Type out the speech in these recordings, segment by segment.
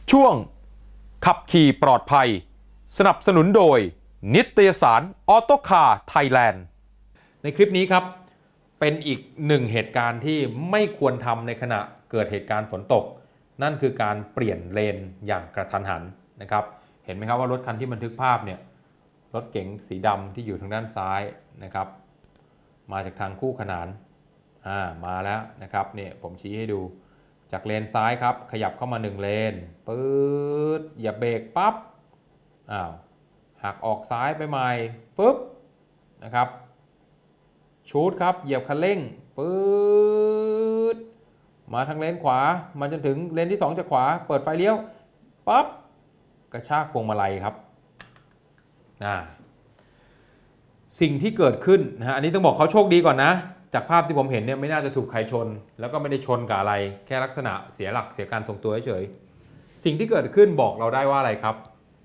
ช่วงขับขี่ปลอดภัยสนับสนุนโดยนิตยสารออโต้คาร์ไทยแลนด์ในคลิปนี้ครับเป็นอีกหนึ่งเหตุการณ์ที่ไม่ควรทำในขณะเกิดเหตุการณ์ฝนตกนั่นคือการเปลี่ยนเลนอย่างกระทันหันนะครับเห็นไหมครับว่ารถคันที่บันทึกภาพเนี่ยรถเก๋งสีดำที่อยู่ทางด้านซ้ายนะครับมาจากทางคู่ขนานมาแล้วนะครับเนี่ยผมชี้ให้ดูจากเลนซ้ายครับขยับเข้ามา1เลนปื๊ดอย่าเบรกปั๊บหักออกซ้ายไปใหม่ฟึบนะครับชูดครับเหยียบคันเร่งปื๊ดมาทางเลนขวามาจนถึงเลนที่2จากขวาเปิดไฟเลี้ยวปั๊บกระชากพวงมาลัยครับสิ่งที่เกิดขึ้นนะฮะอันนี้ต้องบอกเขาโชคดีก่อนนะจากภาพที่ผมเห็นเนี่ยไม่น่าจะถูกใครชนแล้วก็ไม่ได้ชนกับอะไรแค่ลักษณะเสียหลักเสียการทรงตัวเฉยๆสิ่งที่เกิดขึ้นบอกเราได้ว่าอะไรครับ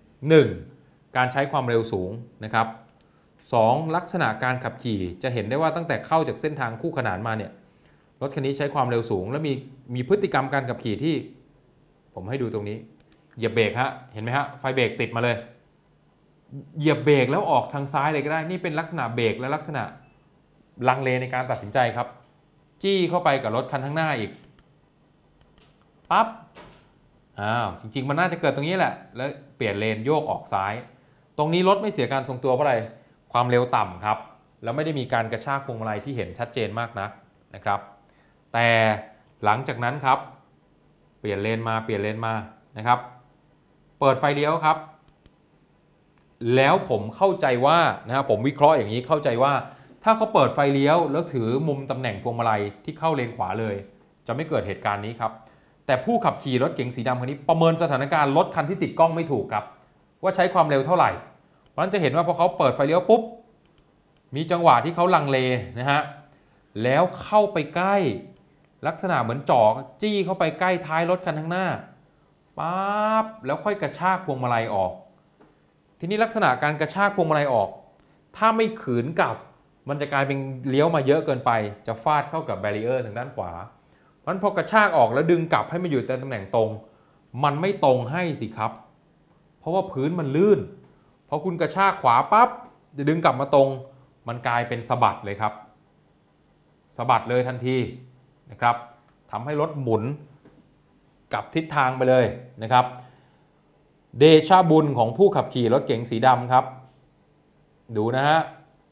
1. การใช้ความเร็วสูงนะครับ 2. ลักษณะการขับขี่จะเห็นได้ว่าตั้งแต่เข้าจากเส้นทางคู่ขนานมาเนี่ยรถคันนี้ใช้ความเร็วสูงและมีพฤติกรรมการขับขี่ที่ผมให้ดูตรงนี้เหยียบเบรกฮะเห็นไหมฮะไฟเบรกติดมาเลยเหยียบเบรกแล้วออกทางซ้ายเลยก็ได้นี่เป็นลักษณะเบรกและลักษณะลังเลในการตัดสินใจครับจี้เข้าไปกับรถคันข้างหน้าอีกปั๊บจริงๆมันน่าจะเกิดตรงนี้แหละแล้วเปลี่ยนเลนโยกออกซ้ายตรงนี้รถไม่เสียการทรงตัวเพราะอะไรความเร็วต่ำครับแล้วไม่ได้มีการกระชากพวงมาลัยที่เห็นชัดเจนมากนักนะครับแต่หลังจากนั้นครับเปลี่ยนเลนมานะครับเปิดไฟเลี้ยวครับแล้วผมเข้าใจว่านะครับผมวิเคราะห์อย่างนี้เข้าใจว่าถ้าเขาเปิดไฟเลี้ยวแล้วถือมุมตำแหน่งพวงมาลัยที่เข้าเลนขวาเลยจะไม่เกิดเหตุการณ์นี้ครับแต่ผู้ขับขี่รถเก๋งสีดำคันนี้ประเมินสถานการณ์รถคันที่ติดกล้องไม่ถูกครับว่าใช้ความเร็วเท่าไหร่เพราะฉะนั้นจะเห็นว่าพอเขาเปิดไฟเลี้ยวปุ๊บมีจังหวะที่เขาลังเลนะฮะแล้วเข้าไปใกล้ลักษณะเหมือนจ่อจี้เข้าไปใกล้ท้ายรถคันข้างหน้าปั๊บแล้วค่อยกระชากพวงมาลัยออกทีนี้ลักษณะการกระชากพวงมาลัยออกถ้าไม่ขืนกลับมันจะกลายเป็นเลี้ยวมาเยอะเกินไปจะฟาดเข้ากับแบรีเออร์ทางด้านขวาเพราะฉะนั้นพอกระชากออกแล้วดึงกลับให้มันอยู่ในตำแหน่งตรงมันไม่ตรงให้สิครับเพราะว่าพื้นมันลื่นพอคุณกระชากขวาปั๊บจะดึงกลับมาตรงมันกลายเป็นสะบัดเลยครับสะบัดเลยทันทีนะครับทำให้รถหมุนกลับทิศทางไปเลยนะครับเดชะบุญของผู้ขับขี่รถเก๋งสีดำครับดูนะฮะ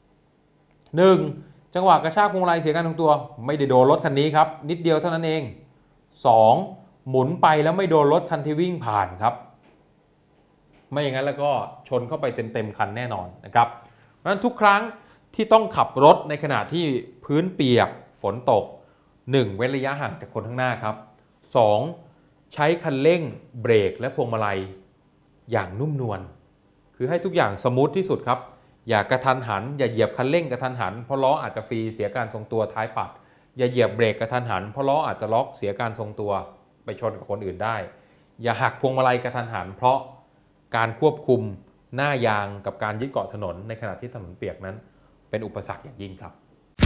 1. จังหวะกระชากพวงมาลัยเสียการทรงตัวไม่ได้โดนรถคันนี้ครับนิดเดียวเท่านั้นเอง 2. หมุนไปแล้วไม่โดนรถคันที่วิ่งผ่านครับไม่อย่างนั้นแล้วก็ชนเข้าไปเต็มคันแน่นอนนะครับเพราะฉะนั้นทุกครั้งที่ต้องขับรถในขณะที่พื้นเปียกฝนตก 1. เว้นระยะห่างจากคนข้างหน้าครับ 2. ใช้คันเร่งเบรกและพวงมาลัยอย่างนุ่มนวลคือให้ทุกอย่างสมูทที่สุดครับอย่ากระทันหันอย่าเหยียบคันเร่งกระทันหันเพราะล้ออาจจะฟรีเสียการทรงตัวท้ายปัดอย่าเหยียบเบรกกระทันหันเพราะล้ออาจจะล็อกเสียการทรงตัวไปชนกับคนอื่นได้อย่าหักพวงมาลัยกระทันหันเพราะการควบคุมหน้ายางกับการยึดเกาะถนนในขณะที่ถนนเปียกนั้นเป็นอุปสรรคอย่างยิ่งครับ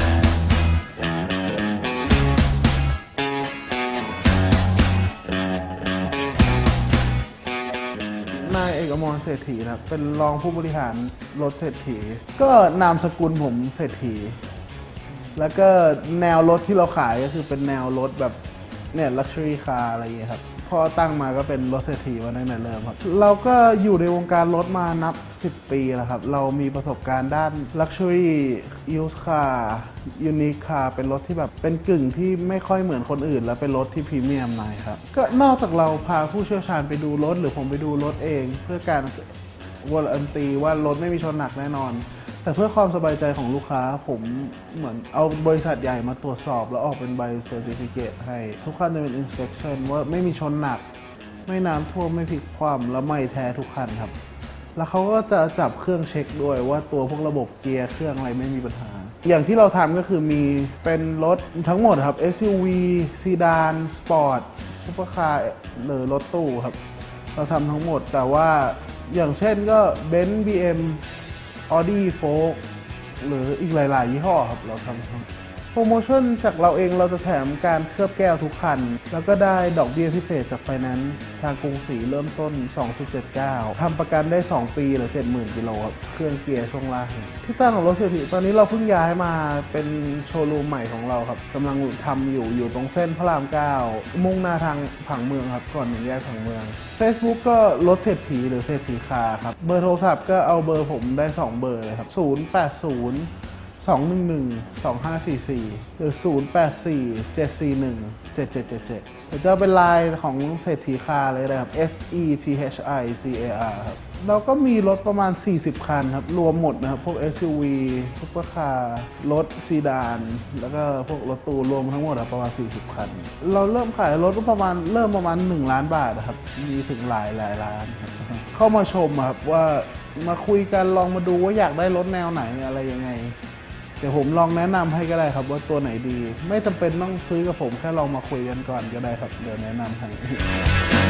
นายเอกอมรเศรษฐีนะเป็นรองผู้บริหารรถเศรษฐีก็นามสกุลผมเศรษฐีแล้วก็แนวรถที่เราขายก็คือเป็นแนวรถแบบเนี่ย luxury car อะไรอย่างเงี้ยครับพอตั้งมาก็เป็นรถเศรษฐีมาตั้งแต่เริ่มครับเราก็อยู่ในวงการรถมานับ10 ปีแล้วครับเรามีประสบการณ์ด้าน luxury used car unique car เป็นรถที่แบบเป็นกึ่งที่ไม่ค่อยเหมือนคนอื่นแล้วเป็นรถที่พรีเมียมหน่อยครับก็นอกจากเราพาผู้เชี่ยวชาญไปดูรถหรือผมไปดูรถเองเพื่อการวอร์รันตีว่ารถไม่มีชนหนักแน่นอนแต่เพื่อความสบายใจของลูกค้าผมเหมือนเอาบริษัทใหญ่มาตรวจสอบแล้วออกเป็นใบเซอร์ติฟิเคตให้ทุกคันจะเป็น inspection ว่าไม่มีชนหนักไม่น้ำท่วมไม่พลิกคว่ำแล้วไม่แท้ทุกคันครับแล้วเขาก็จะจับเครื่องเช็คด้วยว่าตัวพวกระบบเกียร์เครื่องอะไรไม่มีปัญหาอย่างที่เราทำก็คือมีเป็นรถทั้งหมดครับ SUV ซีดานสปอร์ตซุปเปอร์คาร์หรือรถตู้ครับเราทำทั้งหมดแต่ว่าอย่างเช่นก็เบนซ์ BM Audi โฟล์กหรืออีกหลายๆยี่ห้อครับเราทำโปรโมชั่นจากเราเองเราจะแถมการเคลือบแก้วทุกคันแล้วก็ได้ดอกเบี้ยพิเศษจากไฟแนนซ์ทางกรุงศรีเริ่มต้น 2.79 ทำประกันได้ 2 ปีหรือ 70,000 กิโลครับเครื่องเกียร์ช่วงล่างที่ตั้งของรถเศรษฐีตอนนี้เราเพิ่งย้ายมาเป็นโชว์รูมใหม่ของเราครับกำลังทำอยู่ตรงเส้นพระราม 9 มุ่งหน้าทางผังเมืองครับก่อนถึงแยกผังเมือง Facebook ก็รถเศรษฐีหรือเศรษฐีคาร์ครับเบอร์โทรศัพท์ก็เอาเบอร์ผมได้ 2 เบอร์เลยครับ 080 211 2544 หรือ 084 741 7777 เดี๋ยวจะเป็นไลน์ของเศรษฐีคาร์เลยนะครับ SETHICAR ครับเราก็มีรถประมาณ 40 คันครับรวมหมดนะครับพวก SUV ซุปเปอร์คาร์รถซีดานแล้วก็พวกรถตู้รวมทั้งหมดประมาณ 40 คัน เราเริ่มขายรถประมาณ1 ล้านบาทครับมีถึงหลายล้านครับเข้ามาชมครับว่ามาคุยกันลองมาดูว่าอยากได้รถแนวไหนอะไรยังไงเดี๋ยวผมลองแนะนำให้ก็ได้ครับว่าตัวไหนดีไม่จำเป็นต้องซื้อกับผมแค่ลองมาคุยกันก่อนก็ได้ครับเดี๋ยวแนะนำให้